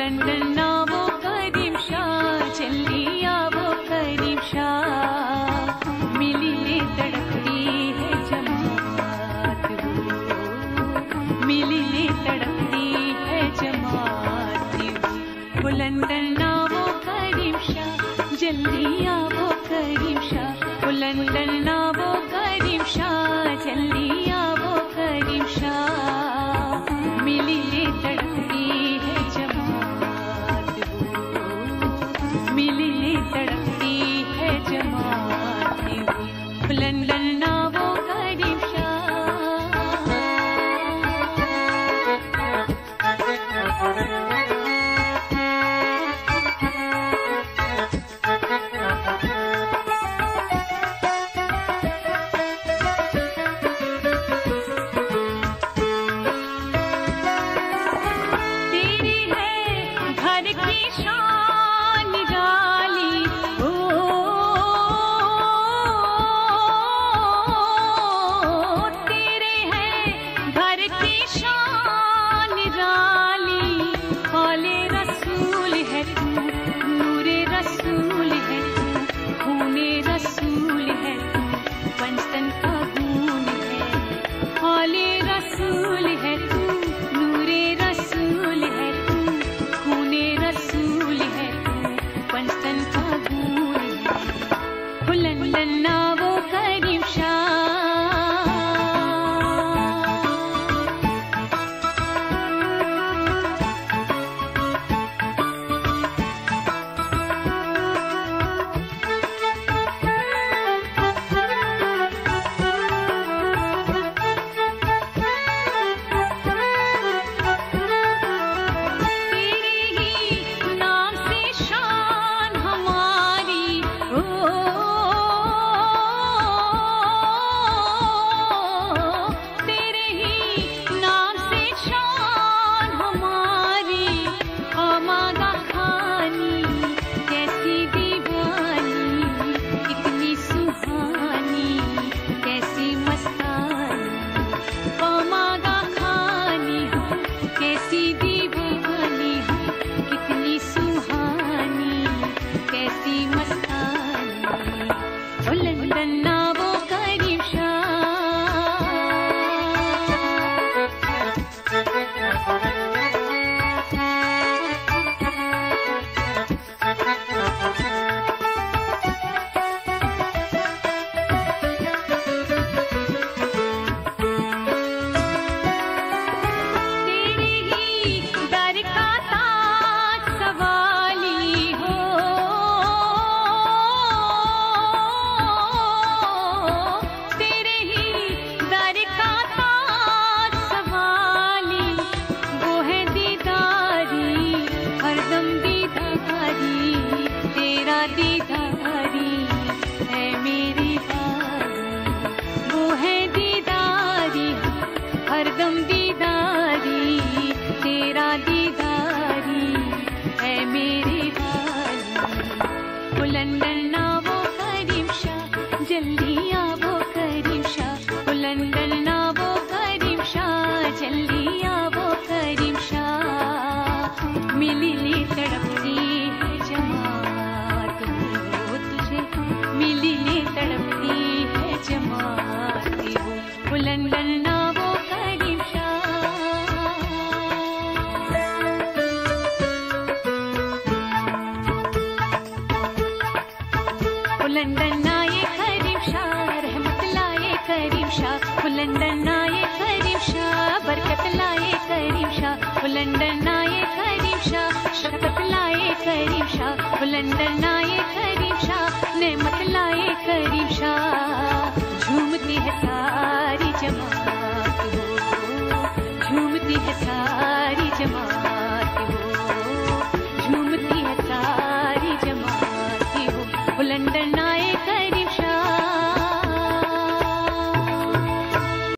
London ना वो करीम शाह, जल्दिया वो करीम शाह, मिली ले तड़पती है जमात वो, मिली ले तड़पती है जमात वो, लंदन ना वो करीम शाह, जल्दिया वो करीम शाह, वो लंदन ना वो करीम शाह, जल्दिया वो करीम शाह, मिली ले तड़पती है जमात वो, मिली ले तड़पती है जमात वो, लंदन ना वो करीम लंदन आए करीम शाह, शफकत लाए करीम शाह, लंदन आए करीम शाह, नेमत लाए करीम शाह, झूमती है सारी जमात हो, झूमती है सारी